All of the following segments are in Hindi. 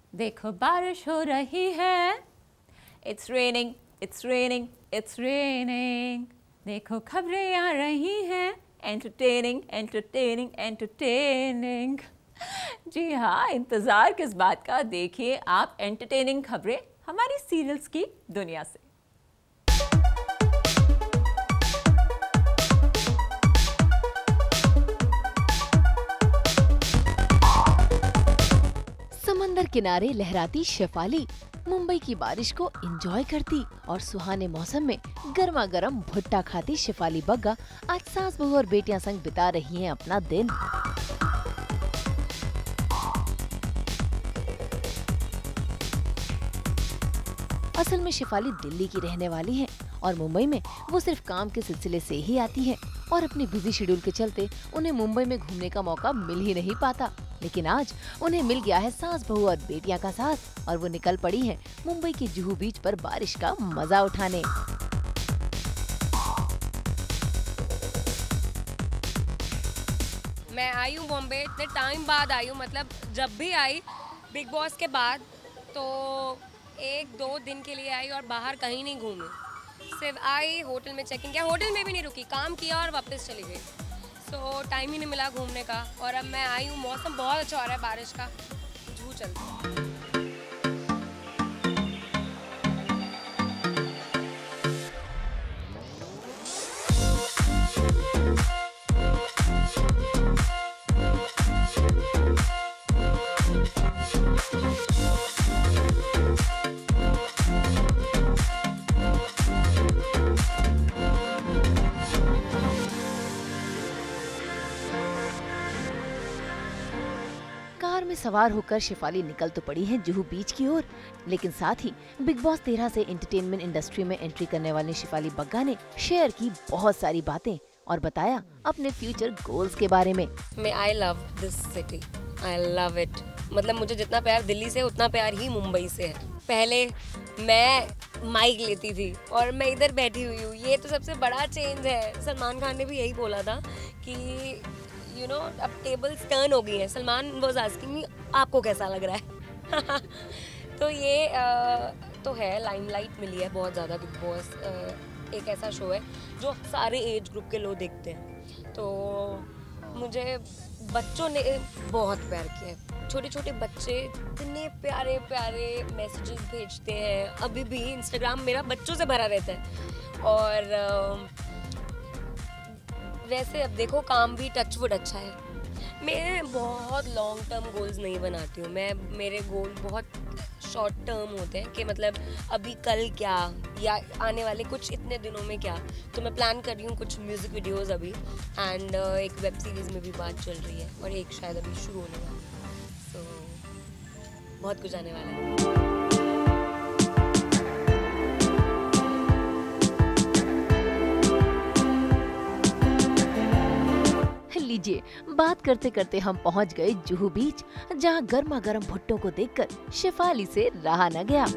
देखो बारिश हो रही है, it's raining it's raining it's raining. देखो खबरें आ रही हैं, एंटरटेनिंग एंटरटेनिंग एंटरटेनिंग। जी हाँ, इंतज़ार किस बात का, देखिए आप एंटरटेनिंग खबरें हमारी सीरियल्स की दुनिया से। समंदर किनारे लहराती शेफाली मुंबई की बारिश को एंजॉय करती और सुहाने मौसम में गर्मा गर्म भुट्टा खाती शेफाली बग्गा आज सास बहू और बेटियां संग बिता रही हैं अपना दिन। असल में शेफाली दिल्ली की रहने वाली हैं और मुंबई में वो सिर्फ काम के सिलसिले से ही आती है और अपने बिजी शेड्यूल के चलते उन्हें मुंबई में घूमने का मौका मिल ही नहीं पाता। लेकिन आज उन्हें मिल गया है सास बहू और बेटियां का साथ और वो निकल पड़ी हैं मुंबई के जुहू बीच पर बारिश का मजा उठाने। मैं आई हूँ बॉम्बे, इतने टाइम बाद आई हूँ, मतलब जब भी आई बिग बॉस के बाद तो 1-2 दिन के लिए आई और बाहर कहीं नहीं घूमी। सिर्फ आई, होटल में चेकिंग किया, होटल में भी नहीं रुकी, काम किया और वापस चली गई। तो टाइम ही नहीं मिला घूमने का और अब मैं आई हूँ, मौसम बहुत अच्छा हो रहा है बारिश का, जू चलता है। कार में सवार होकर शेफाली निकल तो पड़ी है जुहू बीच की ओर, लेकिन साथ ही बिग बॉस 13 से एंटरटेनमेंट इंडस्ट्री में एंट्री करने वाली शेफाली बग्गा ने शेयर की बहुत सारी बातें और बताया अपने फ्यूचर गोल्स के बारे में। I love this city, I love it. मतलब मुझे जितना प्यार दिल्ली से उतना प्यार ही मुंबई से है। पहले मैं माइक लेती थी और मैं इधर बैठी हुई हूँ, ये तो सबसे बड़ा चेंज है। सलमान खान ने भी यही बोला था कि अब टेबल्स टर्न हो गई हैं। सलमान वाज आस्किंग मी आपको कैसा लग रहा है। तो ये तो है, लाइमलाइट मिली है बहुत ज़्यादा। बिग बॉस एक ऐसा शो है जो सारे एज ग्रुप के लोग देखते हैं, तो मुझे बच्चों ने बहुत प्यार किया है। छोटे छोटे बच्चे इतने प्यारे प्यारे मैसेजेस भेजते हैं, अभी भी इंस्टाग्राम मेरा बच्चों से भरा रहता है। और वैसे अब देखो काम भी टचवुड अच्छा है। मैं बहुत लॉन्ग टर्म गोल्स नहीं बनाती हूँ, मेरे गोल बहुत शॉर्ट टर्म होते हैं कि मतलब अभी कल क्या या आने वाले कुछ इतने दिनों में क्या। तो मैं प्लान कर रही हूँ कुछ म्यूज़िक वीडियोस अभी, एंड एक वेब सीरीज़ में भी बात चल रही है और एक शायद अभी शुरू होने वाला है। सो बहुत कुछ आने वाला है। लीजिए, बात करते करते हम पहुंच गए जुहू बीच, जहां गर्मा गर्म भुट्टों को देखकर शेफाली से रहा न गया।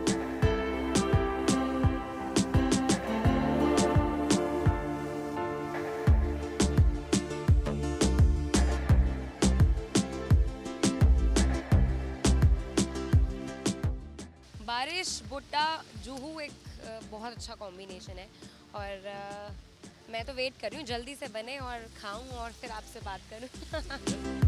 बारिश, भुट्टा, जुहू एक बहुत अच्छा कॉम्बिनेशन है और मैं तो वेट कर रही हूँ जल्दी से बने और खाऊं और फिर आपसे बात करूं।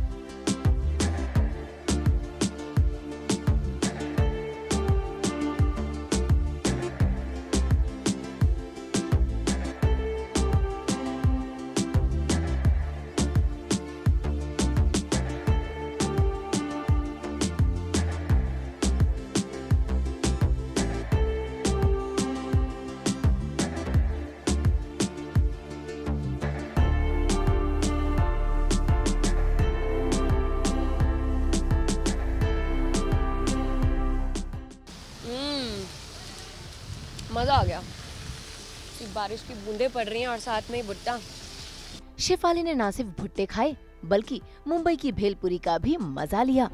मज़ा आ गया, बारिश की बूंदें पड़ रही हैं और साथ में ही भुट्टा। शेफाली ने न सिर्फ भुट्टे खाए बल्कि मुंबई की भेलपुरी का भी मजा लिया।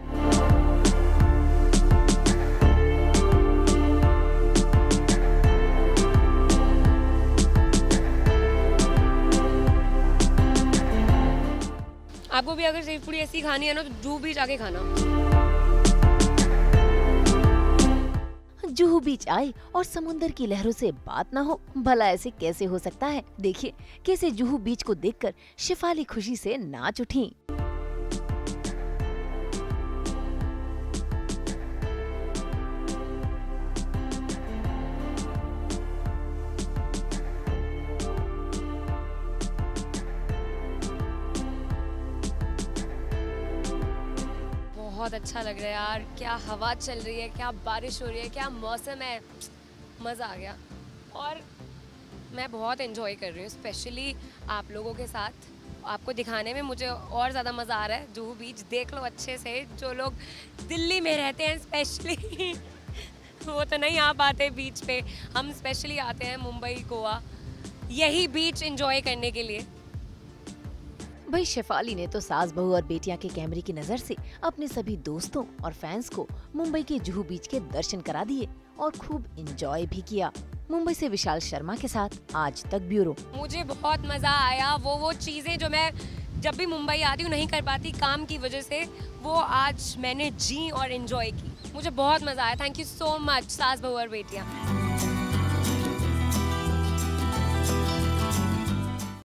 आपको भी अगर सेव पूरी ऐसी खानी है ना तो जूहू बीच आके खाना। जुहू बीच आए और समुंदर की लहरों से बात ना हो, भला ऐसे कैसे हो सकता है। देखिए कैसे जुहू बीच को देखकर शेफाली खुशी से नाच उठी। बहुत अच्छा लग रहा है यार, क्या हवा चल रही है, क्या बारिश हो रही है, क्या मौसम है, मज़ा आ गया। और मैं बहुत एंजॉय कर रही हूँ, स्पेशली आप लोगों के साथ। आपको दिखाने में मुझे और ज़्यादा मज़ा आ रहा है। जुहू बीच देख लो अच्छे से, जो लोग दिल्ली में रहते हैं स्पेशली वो तो नहीं आ पाते बीच पे, हम स्पेशली आते हैं मुंबई, गोवा, यही बीच एंजॉय करने के लिए। भाई शेफाली ने तो सास बहू और बेटियां के कैमरे की नजर से अपने सभी दोस्तों और फैंस को मुंबई के जुहू बीच के दर्शन करा दिए और खूब एंजॉय भी किया। मुंबई से विशाल शर्मा के साथ आज तक ब्यूरो। मुझे बहुत मज़ा आया, वो चीज़ें जो मैं जब भी मुंबई आती हूँ नहीं कर पाती काम की वजह से, वो आज मैंने जी और एंजॉय की। मुझे बहुत मज़ा आया। थैंक यू सो मच सास बहू और बेटियाँ।